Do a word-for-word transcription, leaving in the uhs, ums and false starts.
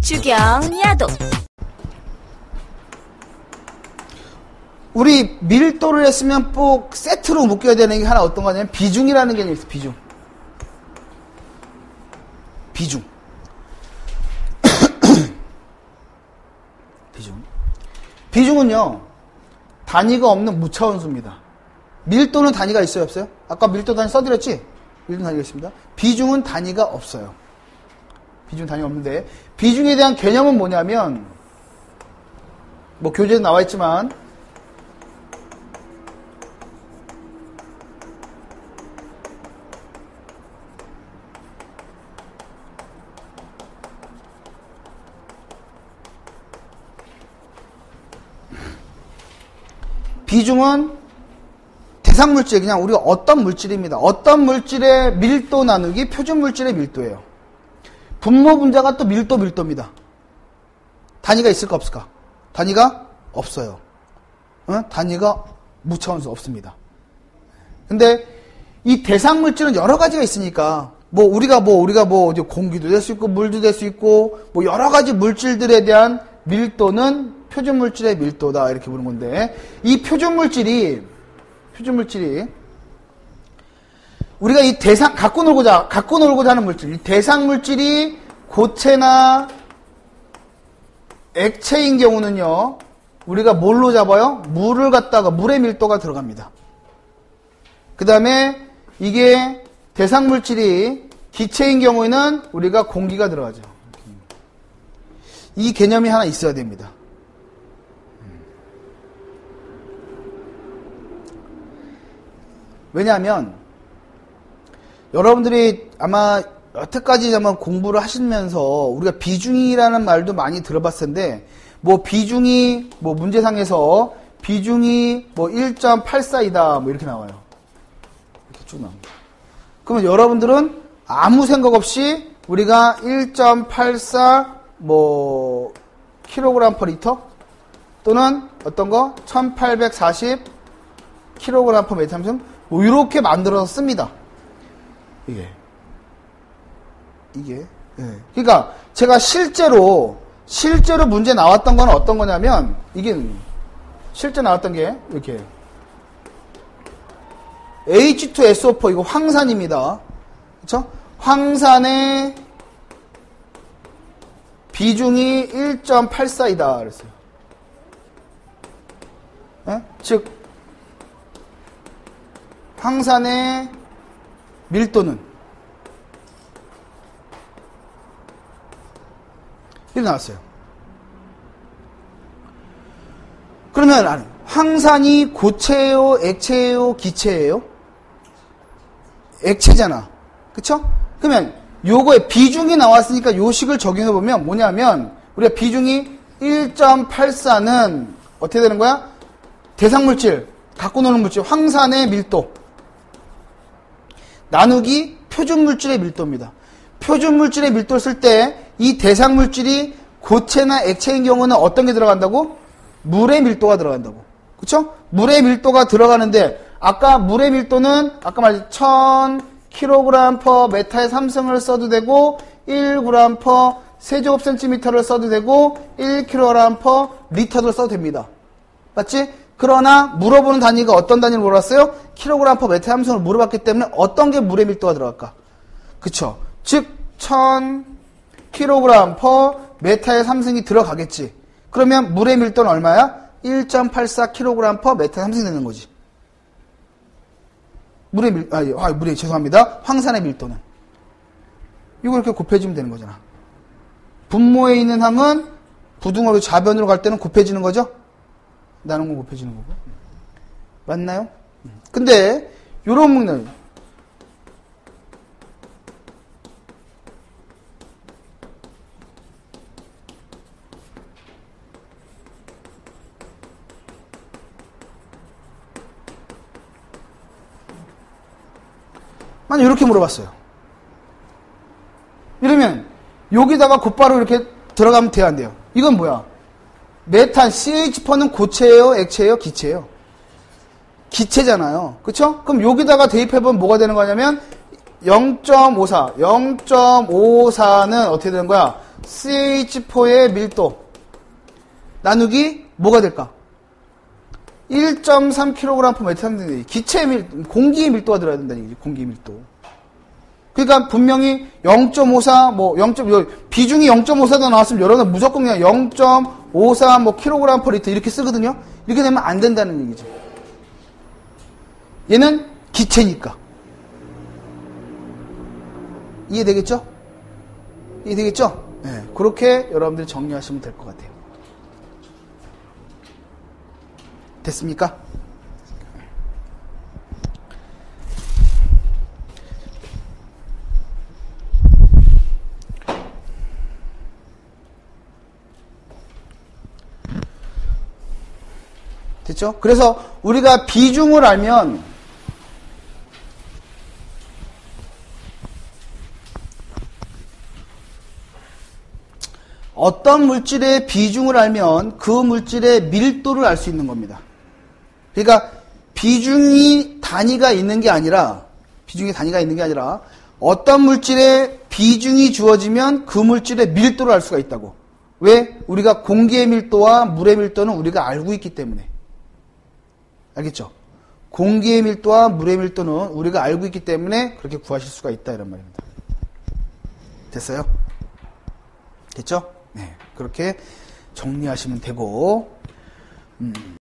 주경, 야도. 우리 밀도를 했으면 꼭 세트로 묶여야 되는 게 하나 어떤 거냐면 비중이라는 개념이 있어요. 비중. 비중. 비중. 비중은요, 단위가 없는 무차원수입니다. 밀도는 단위가 있어요, 없어요? 아까 밀도 단위 써드렸지? 밀도 단위가 있습니다. 비중은 단위가 없어요. 비중 단위가 없는데, 비중에 대한 개념은 뭐냐면, 뭐 교재에 나와 있지만, 비중은 대상물질, 그냥 우리가 어떤 물질입니다. 어떤 물질의 밀도 나누기 표준 물질의 밀도예요. 분모 분자가 또 밀도 밀도입니다. 단위가 있을까 없을까? 단위가 없어요. 어? 단위가 무차원수 없습니다. 근데 이 대상물질은 여러 가지가 있으니까 뭐 우리가 뭐 우리가 뭐 공기도 될 수 있고 물도 될 수 있고 뭐 여러 가지 물질들에 대한 밀도는 표준 물질의 밀도다 이렇게 부르는 건데, 이 표준 물질이 표준 물질이 우리가 이 대상 갖고 놀고자 갖고 놀고자 하는 물질, 이 대상 물질이 고체나 액체인 경우는요, 우리가 뭘로 잡아요? 물을 갖다가 물의 밀도가 들어갑니다. 그 다음에 이게 대상 물질이 기체인 경우에는 우리가 공기가 들어가죠. 이 개념이 하나 있어야 됩니다. 왜냐하면 여러분들이 아마 여태까지 아마 공부를 하시면서 우리가 비중이라는 말도 많이 들어봤을 텐데, 뭐 비중이 뭐 문제상에서 비중이 뭐 일 점 팔사이다 뭐 이렇게 나와요. 이렇게 쭉 나옵니다. 그러면 여러분들은 아무 생각 없이 우리가 일 점 팔사 뭐 킬로그램 퍼 리터 또는 어떤 거 천팔백사십 킬로그램 퍼 메타함수 뭐 이렇게 만들어서 씁니다. 이게 이게 예. 그러니까 제가 실제로 실제로 문제 나왔던 건 어떤 거냐면, 이게 실제 나왔던 게 이렇게 에이치 투 에스 오 사 이거 황산입니다. 그렇죠? 황산의 비중이 일 점 팔사이다 그랬어요. 예? 즉 황산의 밀도는 이렇게 나왔어요. 그러면 황산이 고체예요, 액체예요, 기체예요? 액체잖아. 그쵸? 그러면 요거에 비중이 나왔으니까 요식을 적용해 보면 뭐냐면, 우리가 비중이 일 점 팔사는 어떻게 되는 거야? 대상물질, 갖고 노는 물질, 황산의 밀도 나누기 표준물질의 밀도입니다. 표준물질의 밀도를 쓸 때 이 대상물질이 고체나 액체인 경우는 어떤 게 들어간다고? 물의 밀도가 들어간다고. 그쵸? 물의 밀도가 들어가는데, 아까 물의 밀도는 아까 말했죠. 천 킬로그램 퍼 메타의 삼승을 써도 되고 일 그램 퍼 세제곱센티미터를 써도 되고 일 킬로그램 퍼 리터를 써도 됩니다. 맞지? 그러나 물어보는 단위가 어떤 단위를 물어봤어요? 킬로그램 퍼 메타 함수를 물어봤기 때문에 어떤 게 물의 밀도가 들어갈까? 그쵸? 즉 천 킬로그램 퍼 메타의 삼승이 들어가겠지. 그러면 물의 밀도는 얼마야? 일 점 팔사 킬로그램 퍼 메타의 삼승이 되는 거지. 물의 밀, 아, 아 물의, 죄송합니다. 황산의 밀도는. 이거 이렇게 곱해지면 되는 거잖아. 분모에 있는 항은 부등호로 좌변으로 갈 때는 곱해지는 거죠? 나눈 건 곱해지는 거고. 맞나요? 근데, 요런 문제. 만약 이렇게 물어봤어요. 이러면 여기다가 곧바로 이렇게 들어가면 돼야 안 돼요? 이건 뭐야? 메탄 씨에이치 퍼는 고체예요? 액체예요? 기체예요? 기체잖아요. 그쵸? 그럼 여기다가 대입해보면 뭐가 되는 거냐면 영 점 오사 영 점 오사는 어떻게 되는 거야? 씨에이치 포의 밀도 나누기 뭐가 될까? 일 점 삼 킬로그램 퍼 메타당 기체의 밀, 공기의 밀도가 들어야 된다는 얘기지. 공기의 밀도. 그러니까 분명히 영 점 오사 뭐 영. 비중이 영 점 오사도 나왔으면 여러분 무조건 그냥 영 점 오사 뭐 킬로그램 퍼 리터 이렇게 쓰거든요. 이렇게 되면 안 된다는 얘기죠. 얘는 기체니까. 이해되겠죠? 이해되겠죠? 네, 그렇게 여러분들이 정리하시면 될 것 같아요. 됐습니까? 됐죠? 그래서 우리가 비중을 알면 어떤 물질의 비중을 알면 그 물질의 밀도를 알 수 있는 겁니다. 그러니까 비중이 단위가 있는 게 아니라 비중이 단위가 있는 게 아니라 어떤 물질의 비중이 주어지면 그 물질의 밀도를 알 수가 있다고. 왜? 우리가 공기의 밀도와 물의 밀도는 우리가 알고 있기 때문에. 알겠죠? 공기의 밀도와 물의 밀도는 우리가 알고 있기 때문에 그렇게 구하실 수가 있다 이런 말입니다. 됐어요? 됐죠? 네, 그렇게 정리하시면 되고 음.